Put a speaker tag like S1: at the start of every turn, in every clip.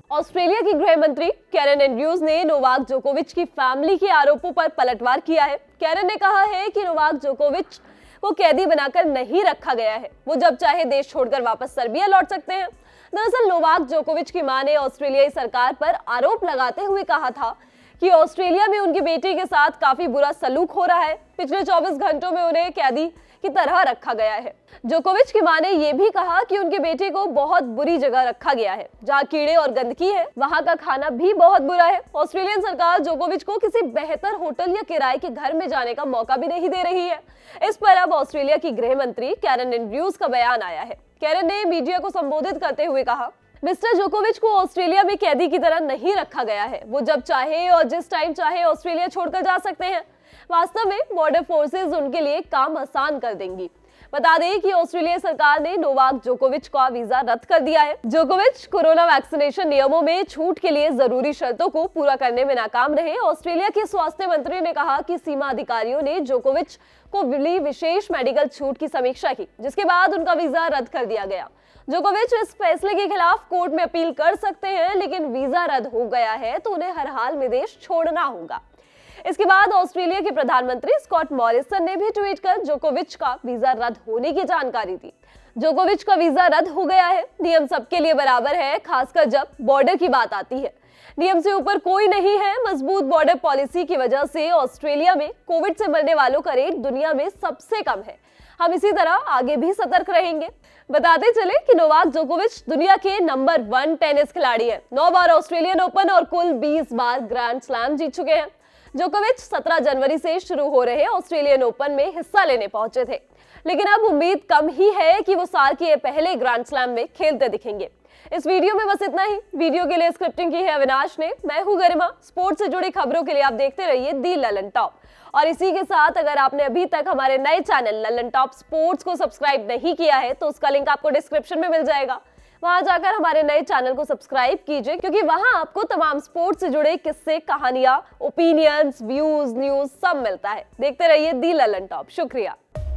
S1: Australia की गृह मंत्री कैरन एंड्रयूज ने नोवाक जोकोविच की फैमिली के आरोपों पर पलटवार किया है। कैरन ने कहा है कि नोवाक जोकोविच को कैदी बनाकर नहीं रखा गया है, वो जब चाहे देश छोड़कर वापस सर्बिया लौट सकते हैं। दरअसल नोवाक जोकोविच की मां ने ऑस्ट्रेलियाई सरकार पर आरोप लगाते हुए कहा था कि ऑस्ट्रेलिया में उनकी बेटी के साथ काफी बुरा सलूक हो रहा है। पिछले 24 घंटों में उन्हें कैदी की तरह रखा गया है। जोकोविच की मां ने यह भी कहा कि उनके बेटे को बहुत बुरी जगह रखा गया है, जहां कीड़े और गंदगी है, वहां का खाना भी बहुत बुरा है। ऑस्ट्रेलियन सरकार जोकोविच को किसी बेहतर होटल या किराए के घर में जाने का मौका भी नहीं दे रही है। इस पर अब ऑस्ट्रेलिया की गृह मंत्री कैरन एंड्रयूज का बयान आया है। कैरन ने मीडिया को संबोधित करते हुए कहा, मिस्टर जोकोविच को ऑस्ट्रेलिया में कैदी की तरह नहीं रखा गया है, वो जब चाहे और जिस टाइम चाहे ऑस्ट्रेलिया छोड़कर जा सकते हैं। वास्तव में बॉर्डर फोर्सेस उनके लिए काम आसान कर देंगी। बता दें कि ऑस्ट्रेलिया सरकार ने नोवाक जोकोविच का वीजा रद्द कर दिया है। जोकोविच कोरोना वैक्सीनेशन नियमों में छूट के लिए जरूरी शर्तों को पूरा करने में नाकाम रहे। ऑस्ट्रेलिया के स्वास्थ्य मंत्री ने कहा कि सीमा अधिकारियों ने जोकोविच को मिली विशेष मेडिकल छूट की समीक्षा की, जिसके बाद उनका वीजा रद्द कर दिया गया। जोकोविच इस फैसले के खिलाफ कोर्ट में अपील कर सकते हैं, लेकिन वीजा रद्द हो गया है तो उन्हें हर हाल में देश छोड़ना होगा। इसके बाद ऑस्ट्रेलिया के प्रधानमंत्री स्कॉट मॉरिसन ने भी ट्वीट कर जोकोविच का वीजा रद्द होने की जानकारी दी। जोकोविच का वीजा रद्द हो गया है। नियम सबके लिए बराबर है, खासकर जब बॉर्डर की बात आती है। नियम से ऊपर कोई नहीं है। मजबूत बॉर्डर पॉलिसी की वजह से ऑस्ट्रेलिया में कोविड से मरने वालों का रेट दुनिया में सबसे कम है। हम इसी तरह आगे भी सतर्क रहेंगे। बताते चले कि नोवाक जोकोविच दुनिया के नंबर 1 टेनिस खिलाड़ी है। 9 बार ऑस्ट्रेलियन ओपन और कुल 20 बार ग्रैंड स्लैम जीत चुके हैं। जोकोविच 17 जनवरी से शुरू हो रहे ऑस्ट्रेलियन ओपन में हिस्सा लेने पहुंचे थे, लेकिन अब उम्मीद कम ही है कि वो साल के पहले ग्रैंड स्लैम में खेलते दिखेंगे। इस वीडियो में बस इतना ही। वीडियो के लिए स्क्रिप्टिंग की है अविनाश ने। मैं हूं गरिमा। स्पोर्ट्स से जुड़ी खबरों के लिए आप देखते रहिए दी ललन टॉप। और इसी के साथ अगर आपने अभी तक हमारे नए चैनल ललन टॉप स्पोर्ट्स को सब्सक्राइब नहीं किया है तो उसका लिंक आपको डिस्क्रिप्शन में मिल जाएगा। वहां जाकर हमारे नए चैनल को सब्सक्राइब कीजिए, क्योंकि वहां आपको तमाम स्पोर्ट्स से जुड़े किस्से, कहानियां, ओपिनियंस, व्यूज, न्यूज सब मिलता है। देखते रहिए दी ललन टॉप। शुक्रिया।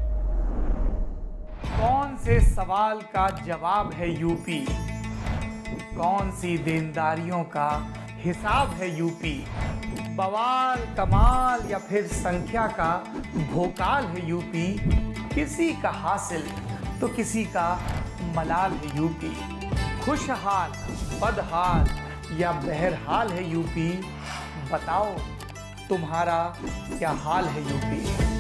S2: कौन से सवाल का जवाब है यूपी? कौन सी देनदारियों का हिसाब है यूपी? बवाल, कमाल या फिर संख्या का भोकाल है यूपी? किसी का हासिल तो किसी का मलाल है यूपी। खुशहाल, बदहाल या बहरहाल है यूपी? बताओ तुम्हारा क्या हाल है यूपी?